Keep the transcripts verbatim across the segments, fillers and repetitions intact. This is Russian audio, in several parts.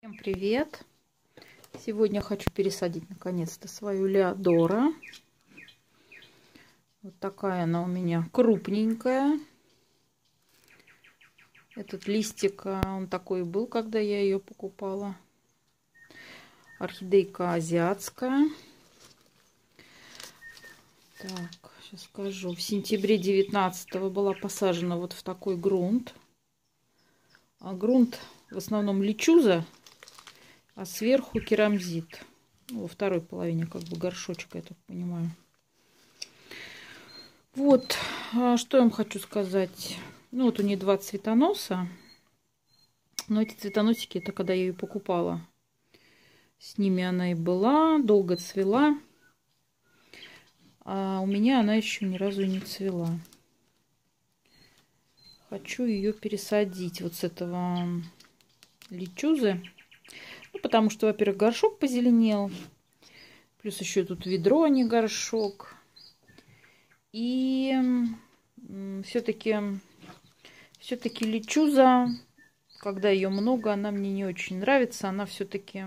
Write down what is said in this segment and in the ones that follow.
Всем привет! Сегодня хочу пересадить наконец-то свою Леодора. Вот такая она у меня крупненькая. Этот листик, он такой был, когда я ее покупала. Орхидейка азиатская. Так, сейчас скажу. В сентябре девятнадцатого была посажена вот в такой грунт. А грунт в основном личуза, а сверху керамзит. Ну, во второй половине как бы горшочка, я так понимаю. Вот, что я вам хочу сказать. Ну, вот у нее два цветоноса. Но эти цветоносики, это когда я ее покупала. С ними она и была, долго цвела. А у меня она еще ни разу не цвела. Хочу ее пересадить вот с этого личузы. Ну, потому что, во-первых, горшок позеленел. Плюс еще тут ведро, а не горшок. И все-таки все-таки личуза, когда ее много, она мне не очень нравится. Она все-таки,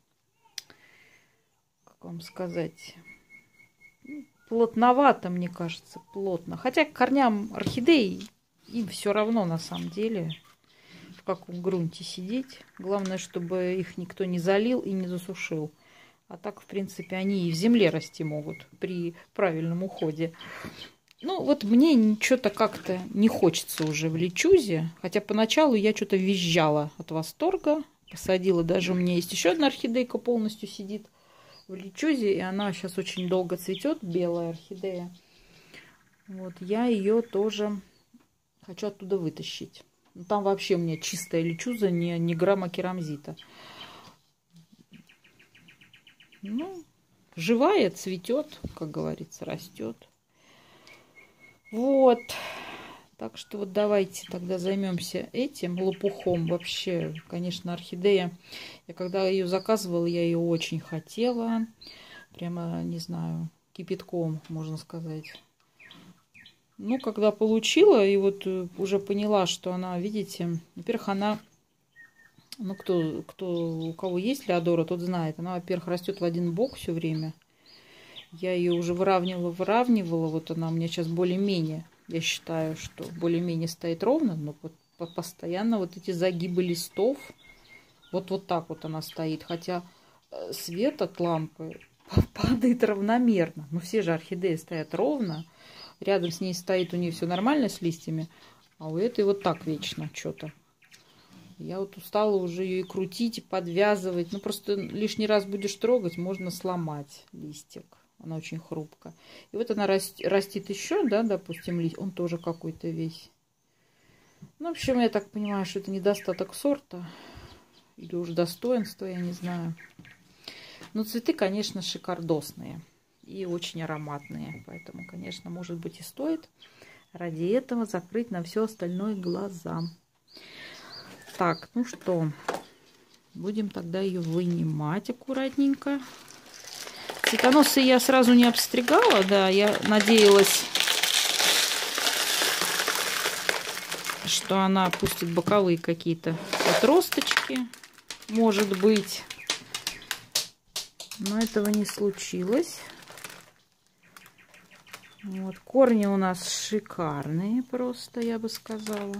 как вам сказать, плотновато, мне кажется, плотно. Хотя к корням орхидей им все равно на самом деле, в каком грунте сидеть. Главное, чтобы их никто не залил и не засушил. А так, в принципе, они и в земле расти могут при правильном уходе. Ну, вот мне что-то как-то не хочется уже в личузе. Хотя поначалу я что-то визжала от восторга. Посадила, даже у меня есть еще одна орхидейка, полностью сидит в личузе. И она сейчас очень долго цветет, белая орхидея. Вот, я ее тоже хочу оттуда вытащить. Ну, там вообще у меня чистая личуза, не, не грамма керамзита. Ну, живая, цветет, как говорится, растет. Вот. Так что вот давайте тогда займемся этим лопухом. Вообще, конечно, орхидея. Я когда ее заказывала, я ее очень хотела. Прямо, не знаю, кипятком, можно сказать. Ну, когда получила, и вот уже поняла, что она, видите, во-первых, она, ну, кто, кто, у кого есть Леодора, тот знает, она, во-первых, растет в один бок все время. Я ее уже выравнивала, выравнивала, вот она у меня сейчас более-менее, я считаю, что более-менее стоит ровно, но вот постоянно вот эти загибы листов, вот, вот так вот она стоит, хотя свет от лампы падает равномерно, но все же орхидеи стоят ровно. Рядом с ней стоит, у нее все нормально с листьями, а у этой вот так вечно что-то. Я вот устала уже ее и крутить, и подвязывать. Ну, просто лишний раз будешь трогать, можно сломать листик. Она очень хрупкая. И вот она расти, растит еще, да, допустим, лист. Он тоже какой-то весь. Ну, в общем, я так понимаю, что это недостаток сорта. Или уж достоинства, я не знаю. Но цветы, конечно, шикардосные. И очень ароматные. Поэтому, конечно, может быть и стоит ради этого закрыть на все остальное глаза. Так, ну что, будем тогда ее вынимать аккуратненько. Цветоносы я сразу не обстригала, да, я надеялась, что она пустит боковые какие-то отросточки, может быть. Но этого не случилось. Вот, корни у нас шикарные просто, я бы сказала.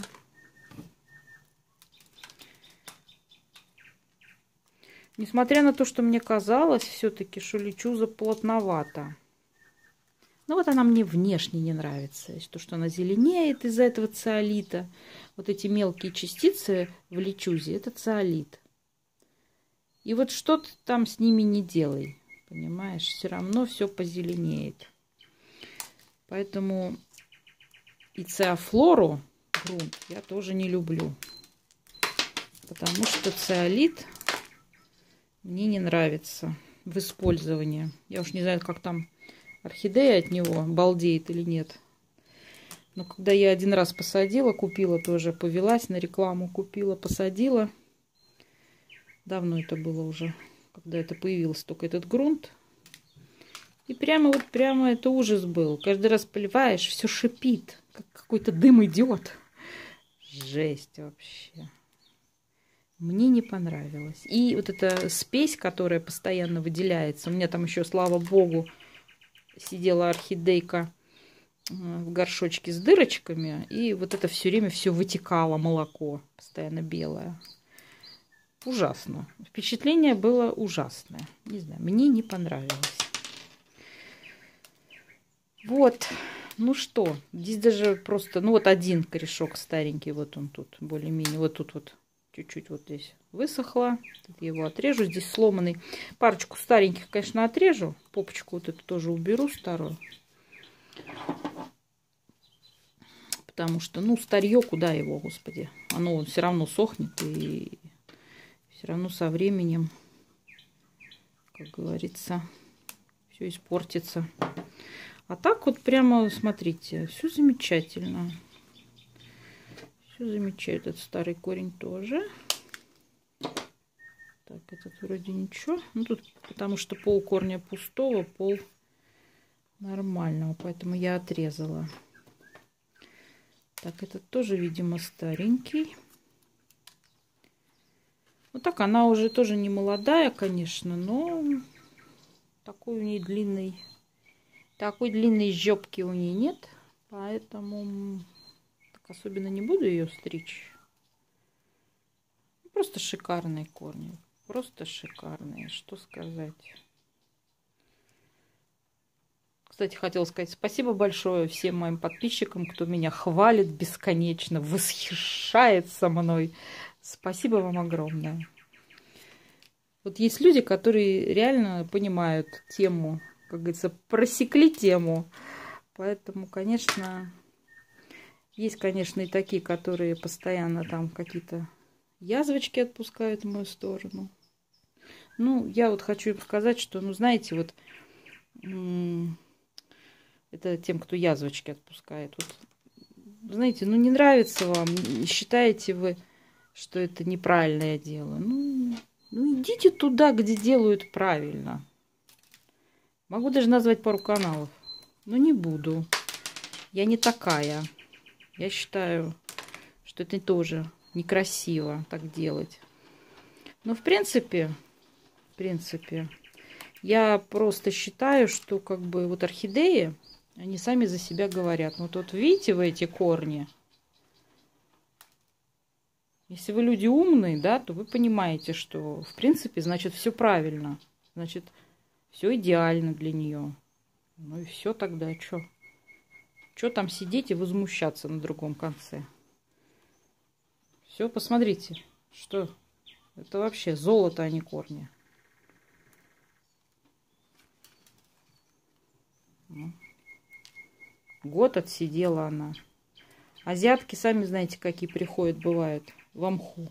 Несмотря на то, что мне казалось все-таки, что личуза плотновата. Ну вот она мне внешне не нравится. То, что она зеленеет из-за этого циолита. Вот эти мелкие частицы в личузе, это циолит. И вот что ты там с ними не делай, понимаешь, все равно все позеленеет. Поэтому и циофлору грунт я тоже не люблю. Потому что циолит мне не нравится в использовании. Я уж не знаю, как там орхидея от него балдеет или нет. Но когда я один раз посадила, купила тоже, повелась на рекламу, купила, посадила. Давно это было уже, когда это появился только этот грунт. И прямо вот прямо это ужас был. Каждый раз поливаешь, все шипит, как какой-то дым идет. Жесть вообще. Мне не понравилось. И вот эта спесь, которая постоянно выделяется. У меня там еще, слава богу, сидела орхидейка в горшочке с дырочками. И вот это все время все вытекало, молоко постоянно белое. Ужасно. Впечатление было ужасное. Не знаю, мне не понравилось. Вот. Ну что, здесь даже просто, ну вот один корешок старенький, вот он тут более-менее, вот тут вот чуть-чуть вот здесь высохло. Тут я его отрежу, здесь сломанный. Парочку стареньких, конечно, отрежу. Попочку вот эту тоже уберу старую. Потому что, ну, старье, куда его, господи. Оно все равно сохнет и все равно со временем, как говорится, все испортится. А так вот прямо, смотрите, все замечательно. Все замечательно. Этот старый корень тоже. Так, этот вроде ничего. Ну, тут потому что пол корня пустого, пол нормального. Поэтому я отрезала. Так, этот тоже, видимо, старенький. Вот так она уже тоже не молодая, конечно, но такой у нее длинный... Такой длинной жопки у нее нет, поэтому так особенно не буду ее стричь. Просто шикарные корни, просто шикарные, что сказать. Кстати, хотела сказать спасибо большое всем моим подписчикам, кто меня хвалит бесконечно, восхищается мной. Спасибо вам огромное. Вот есть люди, которые реально понимают тему, как говорится, просекли тему. Поэтому, конечно, есть, конечно, и такие, которые постоянно там какие-то язвочки отпускают в мою сторону. Ну, я вот хочу им сказать, что, ну, знаете, вот это тем, кто язвочки отпускает. Вот, знаете, ну, не нравится вам, считаете вы, что это неправильно я делаю. Ну, ну, идите туда, где делают правильно. Могу даже назвать пару каналов, но не буду. Я не такая. Я считаю, что это тоже некрасиво так делать. Но в принципе, в принципе, я просто считаю, что как бы вот орхидеи, они сами за себя говорят. Вот, вот видите вы эти корни? Если вы люди умные, да, то вы понимаете, что в принципе, значит, все правильно. Значит, все идеально для нее. Ну и все тогда, что? Что там сидеть и возмущаться на другом конце? Все, посмотрите, что это вообще золото, а не корни. Год отсидела она. Азиатки, сами знаете, какие приходят, бывают, в мху.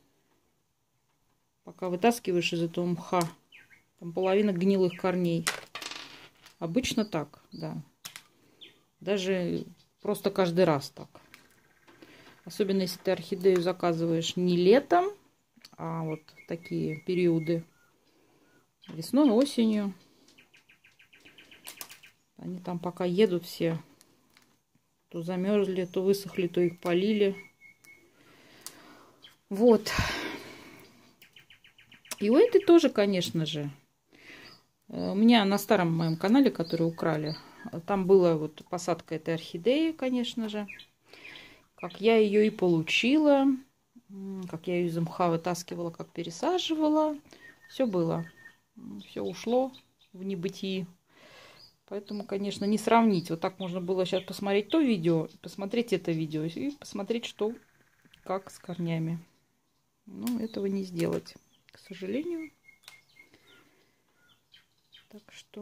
Пока вытаскиваешь из этого мха, там половина гнилых корней. Обычно так, да. Даже просто каждый раз так. Особенно, если ты орхидею заказываешь не летом, а вот такие периоды. Весной, осенью. Они там пока едут все. То замерзли, то высохли, то их полили. Вот. И у этой тоже, конечно же. У меня на старом моем канале, который украли, там была вот посадка этой орхидеи, конечно же. Как я ее и получила. Как я ее из мха вытаскивала, как пересаживала. Все было. Все ушло в небытие. Поэтому, конечно, не сравнить. Вот так можно было сейчас посмотреть то видео, посмотреть это видео и посмотреть, что, как с корнями. Но этого не сделать, к сожалению. Так что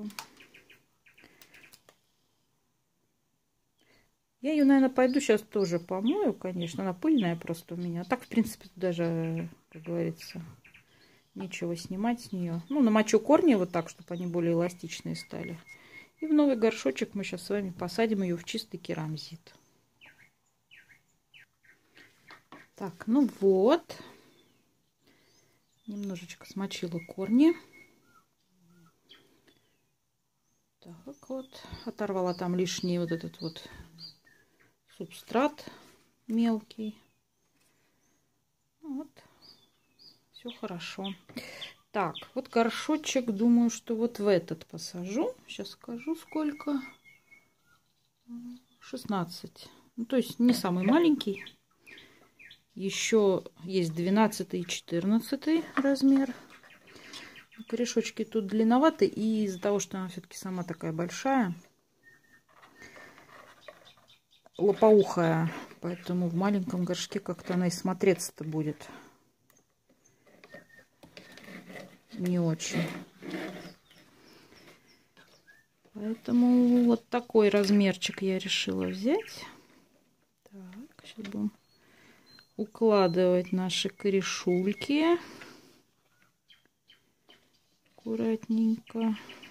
я ее, наверное, пойду сейчас тоже помою, конечно. Она пыльная просто у меня. Так, в принципе, даже, как говорится, нечего снимать с нее. Ну, намочу корни вот так, чтобы они более эластичные стали. И в новый горшочек мы сейчас с вами посадим ее в чистый керамзит. Так, ну вот. Немножечко смочила корни. Так вот. Оторвала там лишний вот этот вот субстрат мелкий. Вот. Все хорошо. Так, вот горшочек, думаю, что вот в этот посажу. Сейчас скажу, сколько. шестнадцать. Ну, то есть не самый маленький. Еще есть двенадцатый и четырнадцатый размер. Корешочки тут длинноваты. И из-за того, что она все-таки сама такая большая, лопоухая, поэтому в маленьком горшке как-то она и смотреться-то будет не очень. Поэтому вот такой размерчик я решила взять. Так, сейчас будем укладывать наши корешульки. Аккуратненько.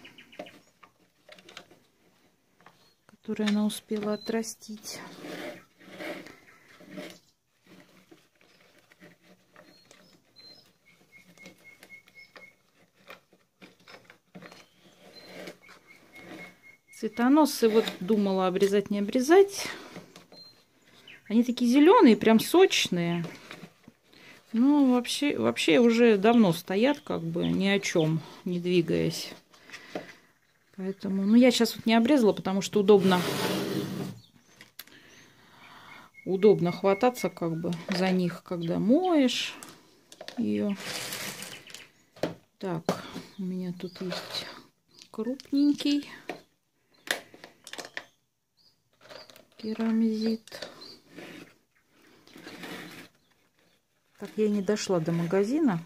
Которые она успела отрастить. Цветоносы вот думала обрезать, не обрезать. Они такие зеленые, прям сочные. Ну, вообще, вообще уже давно стоят, как бы ни о чем, не двигаясь. Поэтому, ну, я сейчас вот не обрезала, потому что удобно, удобно хвататься, как бы, за них, когда моешь ее. Так, у меня тут есть крупненький керамзит. Так, я не дошла до магазина.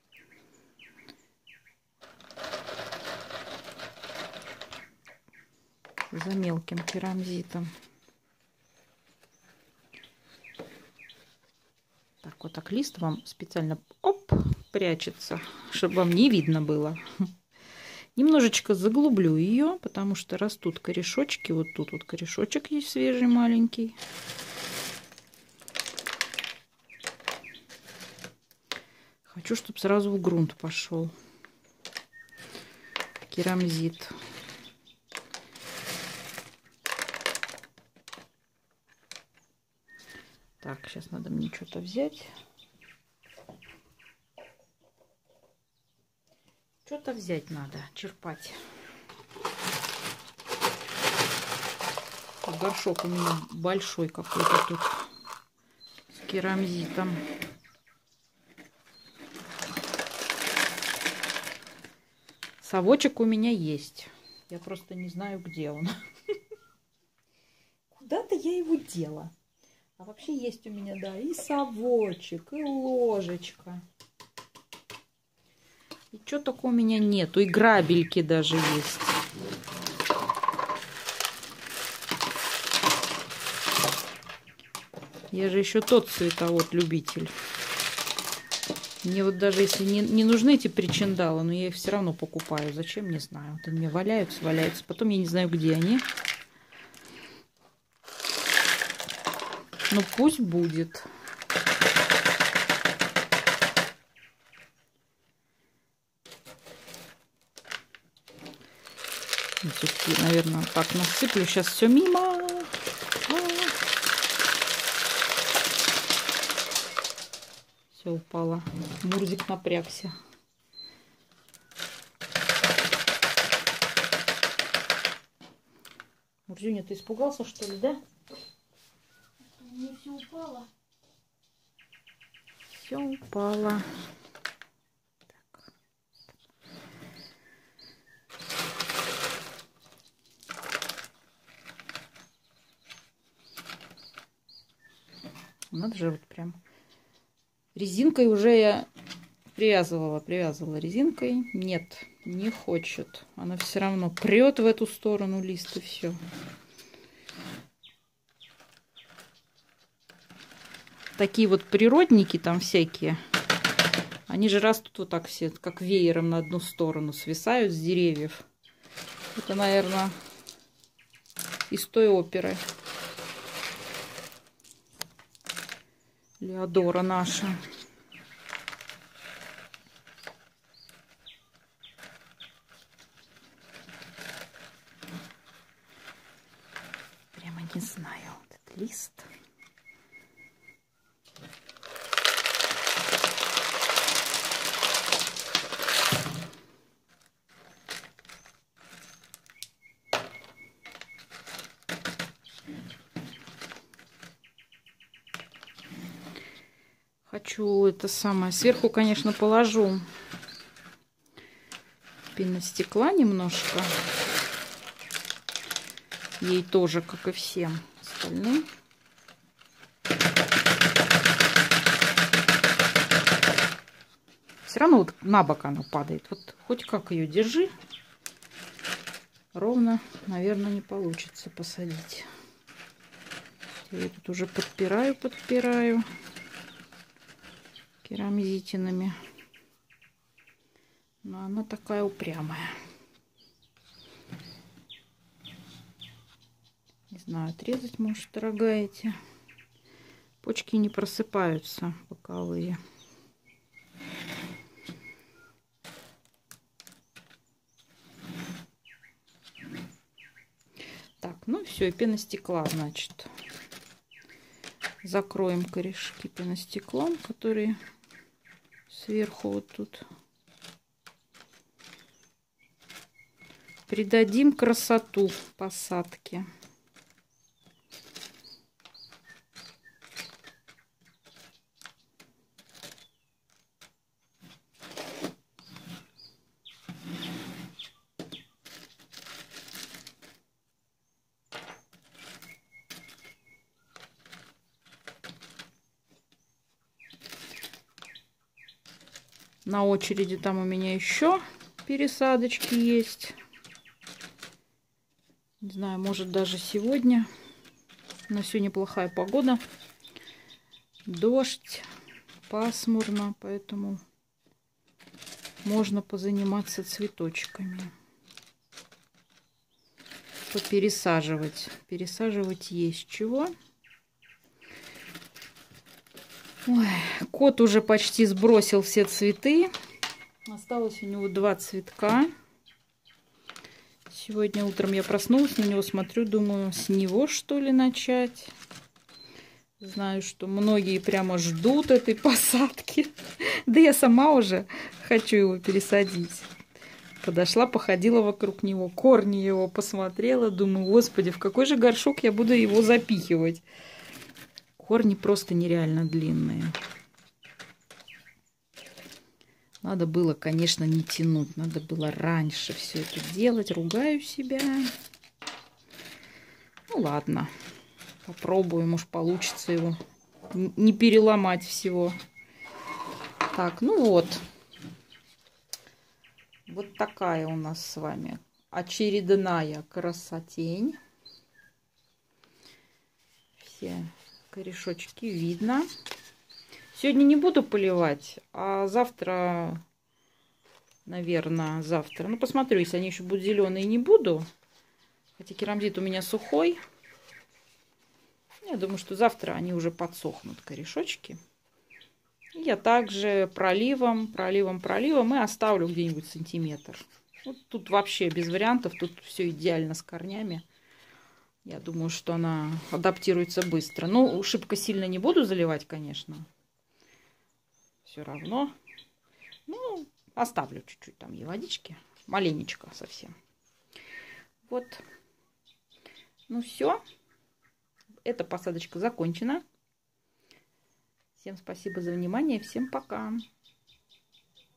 За мелким керамзитом. Так, вот так лист вам специально оп, прячется, чтобы вам не видно было. Немножечко заглублю ее, потому что растут корешочки. Вот тут вот корешочек есть свежий, маленький. Хочу, чтобы сразу в грунт пошел керамзит. Так, сейчас надо мне что-то взять. Что-то взять надо, черпать. Горшок у меня большой какой-то тут с керамзитом. Совочек у меня есть. Я просто не знаю, где он. Куда-то я его дела. А вообще есть у меня, да, и совочек, и ложечка. И что только у меня нету. И грабельки даже есть. Я же еще тот цветовод-любитель. Мне вот даже если не, не нужны эти причиндалы, но я их все равно покупаю. Зачем, не знаю. Вот они мне валяются, валяются. Потом я не знаю, где они. Ну пусть будет. Все-таки, наверное, так насыплю. Сейчас все мимо. Все упало. Мурзик напрягся. Мурзюня, ты испугался, что ли, да? Не все упало. Все упало. Так. Надо же вот прям. Резинкой уже я привязывала, привязывала резинкой. Нет, не хочет. Она все равно прет в эту сторону лист и все. Такие вот природники там всякие. Они же растут вот так все, как веером на одну сторону, свисают с деревьев. Это, наверное, из той оперы. Леодора наша. Прямо не знаю, вот этот лист. хочу это самое. Сверху, конечно, положу пеностекла немножко. Ей тоже, как и всем остальным. Все равно вот на бок она падает. Вот хоть как ее держи. Ровно, наверное, не получится посадить. Я тут уже подпираю, подпираю керамзитинами. Но она такая упрямая. Не знаю, отрезать, может, дорогая, эти почки не просыпаются боковые. Так, ну все, и пеностекла, значит. Закроем корешки пеностеклом, которые сверху вот тут. Придадим красоту посадке. На очереди там у меня еще пересадочки есть. Не знаю, может даже сегодня. Но сегодня плохая погода. Дождь, пасмурно, поэтому можно позаниматься цветочками. Попересаживать. Пересаживать есть чего. Ой, кот уже почти сбросил все цветы. Осталось у него два цветка. Сегодня утром я проснулась, на него смотрю, думаю, с него что ли начать. Знаю, что многие прямо ждут этой посадки. Да я сама уже хочу его пересадить. Подошла, походила вокруг него, корни его посмотрела. Думаю, господи, в какой же горшок я буду его запихивать. Корни просто нереально длинные. Надо было, конечно, не тянуть. Надо было раньше все это делать. Ругаю себя. Ну ладно. Попробуем, может получится его не переломать всего. Так, ну вот. Вот такая у нас с вами очередная красотень. Все корешочки видно. Сегодня не буду поливать, а завтра, наверное, завтра. Ну, посмотрю, если они еще будут зеленые, не буду. Хотя керамзит у меня сухой. Я думаю, что завтра они уже подсохнут, корешочки. Я также проливом, проливом, проливом и оставлю где-нибудь сантиметр. Вот тут вообще без вариантов, тут все идеально с корнями. Я думаю, что она адаптируется быстро. Ну, шибко сильно не буду заливать, конечно. Все равно. Ну, оставлю чуть-чуть там ей водички. Маленечко совсем. Вот. Ну, все. Эта посадочка закончена. Всем спасибо за внимание. Всем пока.